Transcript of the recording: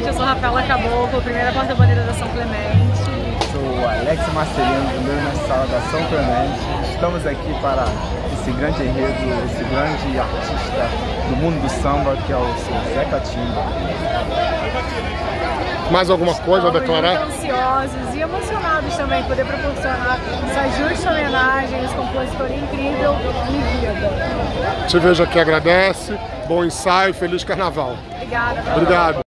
gente, eu sou Rafaela Caboclo, primeira porta-bandeira da São Clemente. Sou Alex Marcelino, primeiro mestre sala da São Clemente. Estamos aqui para esse grande enredo, esse grande artista do mundo do samba, que é o seu Zeca Timba. Mais alguma coisa a declarar? Estamos muito ansiosos e emocionados também de poder proporcionar essa justa homenagem a esse compositor incrível e vida. Te vejo aqui, agradece. Bom ensaio, feliz carnaval. Obrigada. Obrigado.